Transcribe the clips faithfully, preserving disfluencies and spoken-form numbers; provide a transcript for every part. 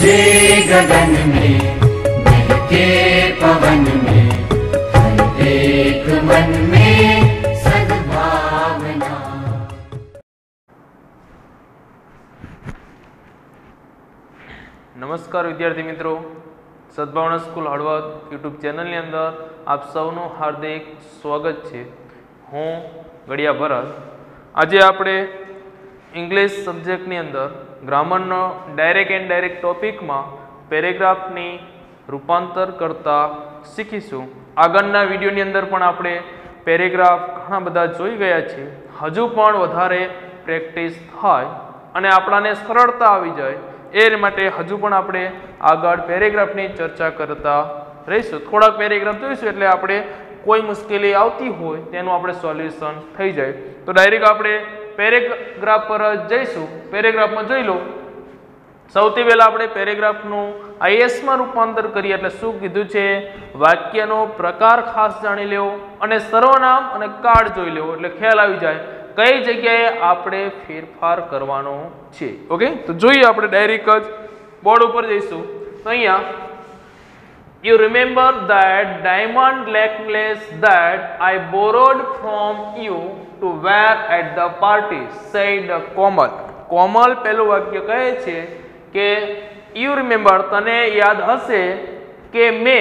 गरजे गगन में बहके पवन में हर एक मन में सद्भावना। नमस्कार विद्यार्थी मित्रों, सद्भावना स्कूल हळवद यूट्यूब चैनल अंदर आप सौનું हार्दिक स्वागत है। हूँ गड़िया भरत। आज आपणे इंग्लिश सब्जेक्ट अंदर ग्रामर नो डायरेक्ट एंड डायरेक्ट टॉपिक में पेरेग्राफ नी रूपांतर करता शीखीशुं। आगळना विडियो नी अंदर पण आपणे पेरेग्राफ घणा बधा जोई गया छे। हजू पण वधारे प्रेक्टिस थाय अने आपणाने सरळता आवी जाय ए माटे हजू पण आपणे आगळ पेरेग्राफ नी चर्चा करता रहीशुं। थोड़ा पेरेग्राफ जोईशुं एटले आपणे कोई मुश्केली आवती होय तेनुं आपणे सोल्यूशन थई जाय। तो डायरेक्ट आपणे पेरेग्राफ पर जईशुं। पेरेग्राफ में जोई लो। सौथी पहेला आपणे पेरेग्राफ नु आईएएस में रूपांतर करीए एटले शुं कीधुं छे, वाक्यनो प्रकार खास जाणी लेवो अने सर्वनाम अने काळ जोई लेवो एटले ख्याल आवी जाय कई जग्याए आपणे फेरफार करवानो छे। ओके, तो जोईए आपणे डायरेक्ट ज बोर्ड उपर जईशुं। तो अहींया You remember that diamond necklace that I borrowed from you to wear at the party, said Komal. कोमल पहलू वाक्य कहे छे के you remember तने याद हशे के मैं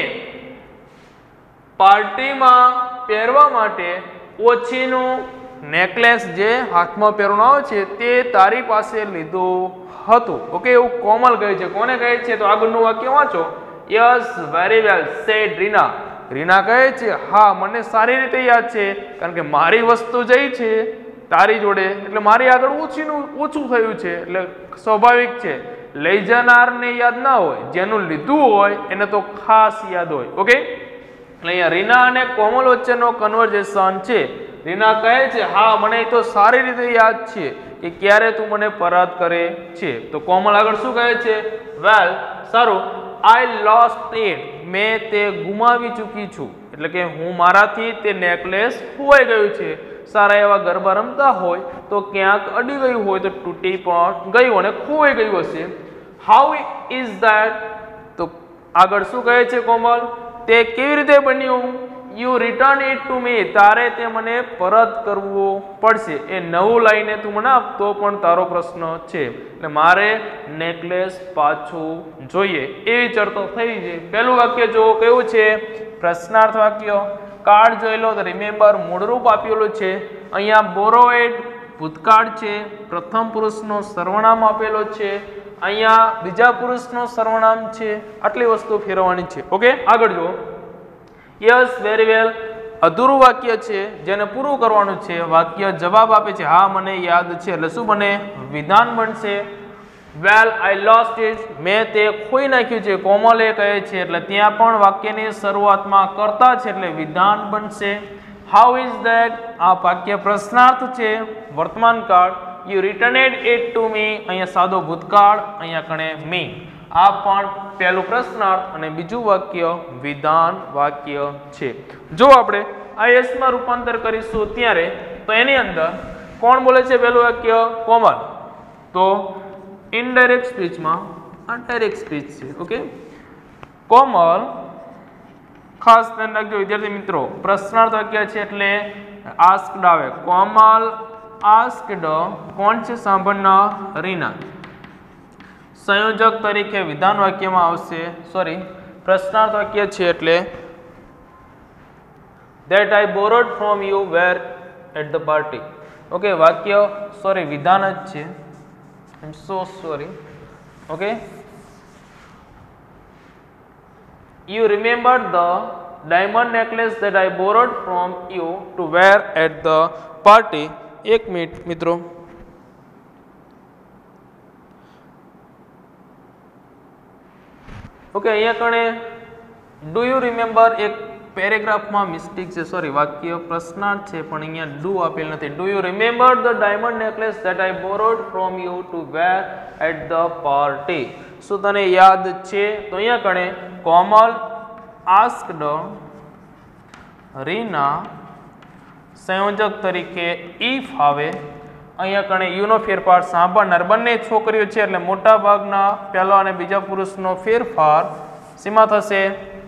पार्टी में पहेरवा माटे ओछीनु नेकलेस जे हाथ में पहेरવાનો આવે છે તે તારી પાસે લીધો હતો। ओके, એવું કોમલ કહે છે। કોને કહે છે? તો આગળનું વાક્ય વાંચો। Yes very well said Reena. Reena कहे छे हाँ मने सारी रीते याद छे कारण के मारी वस्तु जई छे तारी जोड़े एटले मारी आगळ ओछीनु ओछું થયું છે એટલે સ્વાભાવિક છે લઈ જનારને યાદ ના હોય, જેનું લીધું હોય એને તો ખાસ યાદ હોય। ઓકે, એટલે અહીંયા રીના અને કોમલ વચ્ચેનો કન્વર્ઝેશન છે। રીના કહે છે હા મને તો સારી રીતે યાદ છે કે ક્યારે તું મને પરત કરે છે। તો કોમલ આગળ શું કહે છે? વેલ સારું, I lost it. मैं ते गुमावी चूकी छू એટલે કે હું મારાથી તે નેકલેસ ખોવાઈ ગયું છે। સારા એવા ગરબા રમતા હોય તો ક્યાંક અડી ગયું હોય તો તૂટી પણ ગયું અને ખોવાઈ ગયું હશે। How is that? તો આગળ શું કહે છે કોમલ? તે કેવી રીતે બન્યું? You return it to me. તારે તે મને પરત કરવો પડશે। એ નવું લાઈને તું મને આપ તો પણ તારો પ્રશ્ન છે એટલે મારે નેકલેસ પાછું જોઈએ એવી ચર્ચા થઈ છે। પહેલું વાક્ય જો કેવું છે? પ્રશ્નાર્થ વાક્ય। કાર્ડ જોઈ લો તો રિમેમ્બર મૂળરૂપ આપેલું છે। અહીંયા બોરોએડ ભૂતકાળ છે, પ્રથમ પુરુષનો સર્વનામ આપેલો છે, અહીંયા બીજા પુરુષનો સર્વનામ છે। આટલી વસ્તુ ફેરવવાની છે। ઓકે, આગળ જો यस वेरी वेल अधूरू वाक्य छे जेने पूરું करवानुं छे। वाक्य जवाब आपे छे हाँ मने याद छे એટલે શું બને? વિધાન બનશે। વેલ આઈ લોસ્ટ ઇટ, મેં તે ખોઈ નાખ્યું છે કોમલે કહે છે એટલે ત્યાં પણ વાક્યની શરૂઆતમાં કર્તા છે એટલે વિધાન બનશે। How is that? આ વાક્ય પ્રશ્નાર્થ છે, વર્તમાન કાળ। You returned it to me, અહીંયા સાદો ભૂતકાળ, અહીંયા કણે મી। आ पण पहलू प्रश्नार्थ અને બીજું વાક્ય વિધાન વાક્ય છે। જો આપણે આઈએસ માં રૂપાંતર કરીશું ત્યારે તો એની અંદર કોણ બોલે છે? પહેલું વાક્ય કોમલ। તો ઇનડાયરેક્ટ સ્પીચ માં આ ડાયરેક્ટ સ્પીચ છે। ઓકે, કોમલ ખાસ ધ્યાન રાખજો વિદ્યાર્થી મિત્રો, પ્રશ્નાર્થ વાક્ય છે એટલે આસ્ક્ડ આવે। કોમલ આસ્ક્ડ કોણ છે? સાંભળનાર રીના। संयोजक तरीके विधान वाक्य में आवशे, सॉरी प्रश्नार्थ वाक्य छे एटले that I borrowed from you were at the party। Okay, वाक्य सॉरी विधान ज छे। I am so sorry. Okay, you remember the diamond necklace that I borrowed from you to wear at the party। एक मिनट मित्रों, okay અહીંયા કણે do you remember એક પેરેગ્રાફમાં મિસ્ટેક છે, સોરી વાક્ય પ્રશ્નાર્થ છે પણ અહીંયા ડુ આપેલ નથી। Do you remember the diamond necklace that I borrowed from you to were at the party? શું તને યાદ છે? તો અહીંયા કણે કોમલ આસ્ક્ડ રીના, સંયોજક તરીકે ઇફ આવે અહીંયા કણે યુનો ફેરફાર સાંભળનાર બંને છોકરીઓ છે એટલે મોટા ભાગના પહેલા અને બીજા પુરુષનો ફેરફાર શેમાં થશે?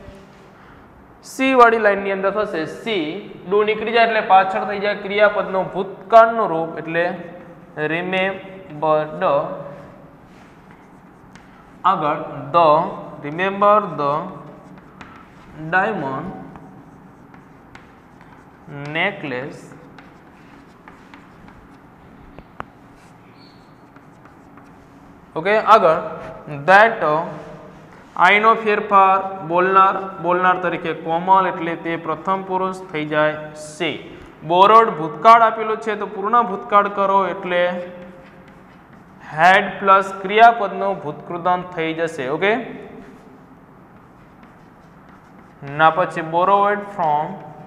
સી વાળી લાઈનની અંદર થશે. સી ડુ નીકળી જાય એટલે પાછળ થઈ જાય ક્રિયાપદનું ભૂતકાળનું રૂપ એટલે રિમેમ્બર્ડ. આગળ the remember the diamond necklace okay. આગળ ધેટ આઈનો ફેરફાર બોલનાર બોલનાર તરીકે કોમલ એટલે તે પ્રથમ પુરુષ થઈ જાય સી. બોરોડ ભૂતકાળ આપેલું છે તો પૂર્ણ ભૂતકાળ કરો એટલે હેડ પ્લસ ક્રિયાપદનું ભૂતકૃદંત થઈ જશે. ઓકે. ના પછી બોરોવેડ ફ્રોમ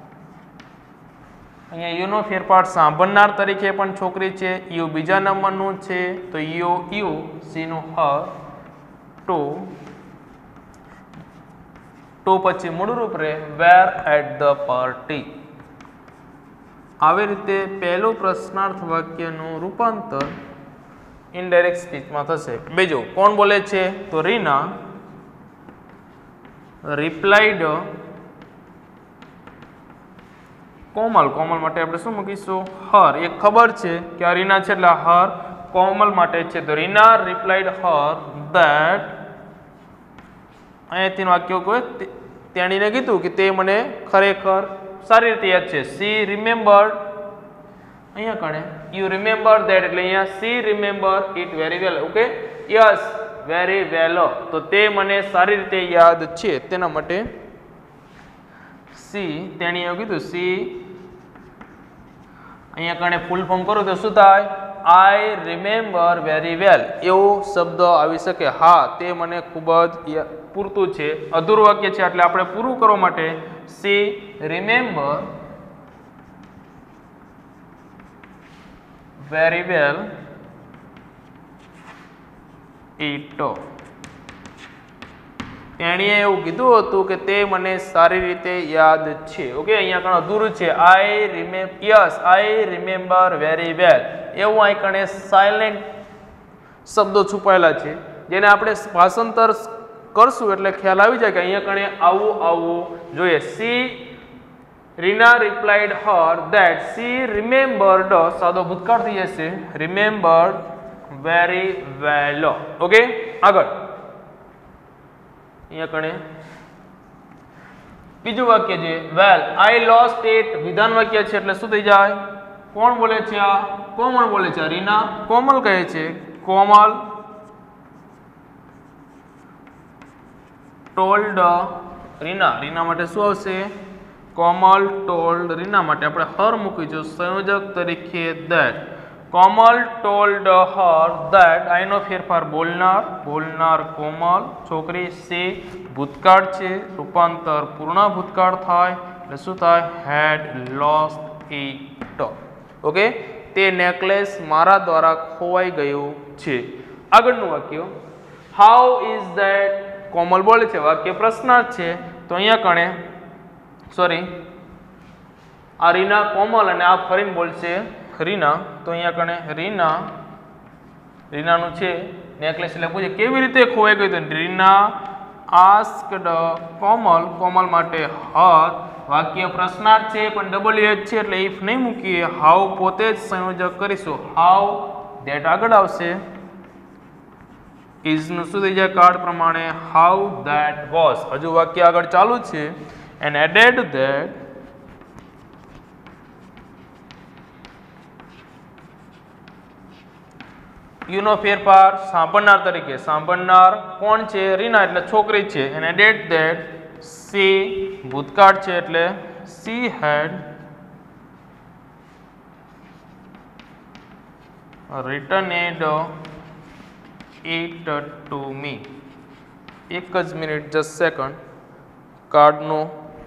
અહીંયા યુનો ફેરફાર સાંભળનાર તરીકે પણ છોકરી છે. યુ બીજા નંબરનું છે તો યુ યુ સીનું હર ટુ ટુ પછી મૂળરૂપ રહે વેર એટ ધ પાર્ટી. આવી રીતે પહેલું પ્રશ્નાર્થ વાક્યનું રૂપાંતર ઇનડાયરેક્ટ સ્પીચમાં થશે. બીજું કોણ બોલે છે તો રીના રિપ્લાઇડ કોમલ. કોમલ માટે આપણે શું મૂકીશું? હર. એક ખબર છે કે આ રીના છે એટલે હર કોમલ માટે છે તો રીના રિપ્લાઇડ હર ધેટ અહીંયાથી વાક્ય કોઈ તેણીને કીધું કે તે મને ખરેખર સારી રીતે યાદ છે. સી રિમેમ્બર્ડ અહીંયા કણે યુ રિમેમ્બર ધેટ એટલે અહીંયા she remember it very well. Okay. Yes very well તો તે મને સારી રીતે યાદ છે તેના માટે સી તેણીએ એવું કીધું. સી અહીંયા કણે ફૂલ ફોર્મ કરો તો શું થાય? આઈ રિમેમ્બર વેરી વેલ એવો શબ્દ આવી શકે. હા તે મને ખૂબ જ પૂરતું છે. અધૂરું વાક્ય છે એટલે આપણે પૂરું કરવા માટે she remember very well it. તેણીએ એવું કીધું હતું કે તે મને સારી રીતે યાદ છે. ઓકે. અહીંયા કણે અધૂરું છે. I remember yes I remember very well એવું અહીં કણે સાયલેન્ટ શબ્દો છુપાયેલા છે જેને આપણે ભાષાંતર કરશું એટલે ખ્યાલ આવી જાય કે અહીંયા કણે આવું આવવું જોઈએ. She Reena replied her that she remembered સાદો ભૂતકાળ થઈ જશે રિમેમ્બર્ડ વેરી વેલ. ઓકે. આગળ અહીંયા કણે બીજું વાક્ય છે વેલ આઈ લોસ્ટ ઇટ. વિધાન વાક્ય છે એટલે શું થઈ જાય? કોણ બોલે છે? આ કોમલ બોલે છે. રીના કોમલ કહે છે. કોમલ ટોલ્ડ રીના. રીના માટે શું આવશે? કોમલ ટોલ્ડ રીના માટે આપણે હર મૂકીશું સંયોજક તરીકે that. Komal told her that આઈનો ફેરફાર બોલનાર બોલનાર કોમલ છોકરી. સી ભૂતકાળ છે રૂપાંતર પૂર્ણ ભૂતકાળ થાય એટલે શું થાય? Had lost it. ઓકે. તે નેકલેસ મારા દ્વારા ખોવાઈ ગયું છે. આગળનું વાક્ય હાઉ ઇઝ ધેટ. કોમલ બોલે છે. વાક્ય પ્રશ્નાર્થ છે તો અહીંયા કણે સોરી આ રીના કોમલ અને આ ફરીને બોલશે રીના તો અહીંયા કણે રીના રીનાનું છે નેકલેસ એટલે પૂછે કેવી રીતે ખોવાઈ ગયું? તો રીના આસ્કડ કોમલ. કોમલ માટે હર. વાક્ય પ્રશ્નાર્થ છે પણ ડબલ એચ છે એટલે ઇફ નહીં મૂકીએ. હાઉ પોતે જ સંયોજક કરીશું. હાઉ ધેટ આગળ આવશે. ઇઝ નું શું થઈ જાય? કાર્ડ પ્રમાણે હાઉ ધેટ વોઝ. હજુ વાક્ય આગળ ચાલુ છે. એન્ડ એડેડ ધેટ યુનો ફેરફાર સાંભળનાર તરીકે. સાંભળનાર કોણ છે? રીના એટલે છોકરી છે. એન્ડ એડેડ ધેટ સી ભૂતકાળ છે એટલે she had returned it to me. એક જ મિનિટ જસ્ટ સેકન્ડ. કાર્ડનો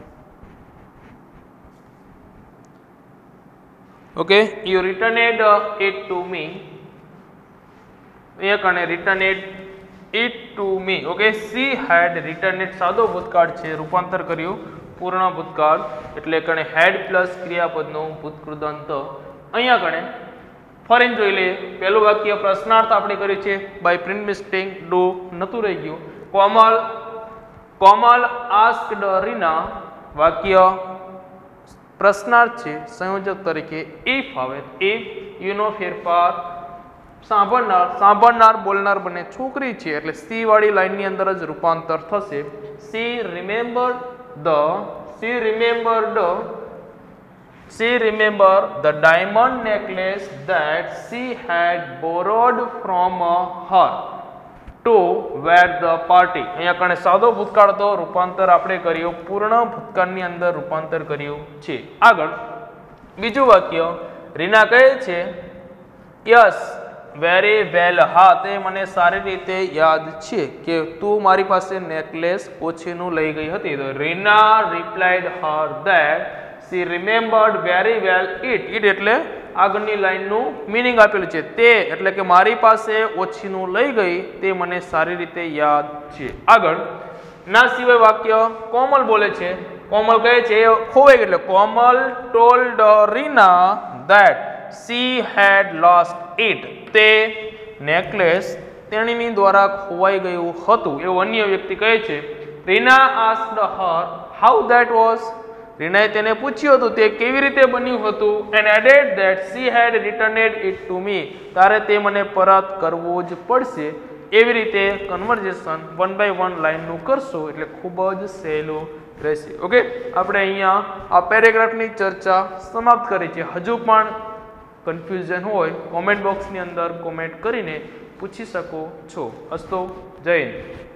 okay you returned it to me. એક અને returned it to me. Okay. She had returned સાદો ભૂતકાળ છે રૂપાંતર કર્યું પૂર્ણ ભૂતકાળ એટલે કણે હેડ પ્લસ ક્રિયાપદનું ભૂતકૃદંત. અહીંયા કણે ફરીને જોઈ લઈએ. પહેલું વાક્ય પ્રશ્નાર્થ આપણે કર્યું છે બાય પ્રિન્ટ મિસ્ટેક ડુ નતું રહી ગયું. કોમલ કોમલ આસ્ક્ડ રીના વાક્ય પ્રશ્નાર્થ છે સંયોજક તરીકે ઇફ આવે ઇફ યુ નો ફેરફાર સાંભળનાર સાંભળનાર બોલનાર બને છોકરી છે એટલે સી વાળી લાઈનની અંદર જ રૂપાંતર થશે. She remember the she remembered She remembered the diamond necklace that she had borrowed from her to wear the party. અહીંયા કણે સાદો ભૂતકાળ તો રૂપાંતર આપણે કર્યું, પૂર્ણ ભૂતકાળની અંદર રૂપાંતર કર્યું છે. આગળ બીજું વાક્ય રીના કહે છે યસ વેરી વેલ, હા તે મને સારી રીતે યાદ છે કે તું મારી પાસે નેકલેસ ઓછીનું લઈ ગઈ હતી. તો Reena replied her that she remembered very well it. it એટલે આગળની લાઈનનું મીનિંગ આપેલું છે. તે એટલે કે મારી પાસે ઓછીનું લઈ ગઈ તે મને સારી રીતે યાદ છે. આગળ ના સિવાય વાક્ય કોમલ બોલે છે. કોમલ કહે છે ખોવાઈ ગઈ એટલે Komal told Reena that she had lost it. તે નેકલેસ તેણીની દ્વારા ખોવાઈ ગયું હતું એવું અન્ય વ્યક્તિ કહે છે. Reena asked her how that was. રીનાએ તેને પૂછ્યું હતું તે કેવી રીતે બન્યું હતું. and added that she had returned it to me. તારે તે મને પરત કરવો જ પડશે. એવી રીતે કન્વર્ઝેશન વન બાય વન લાઈનનું કરશો એટલે ખૂબ જ સહેલું રહેશે. ઓકે, આપણે અહીંયા આ પેરેગ્રાફની ચર્ચા સમાપ્ત કરી છે. હજુ પણ કન્ફ્યુઝન હોય કોમેન્ટ બોક્સની અંદર કોમેન્ટ કરીને પૂછી શકો છો. અસ્તો જય હિન્દ.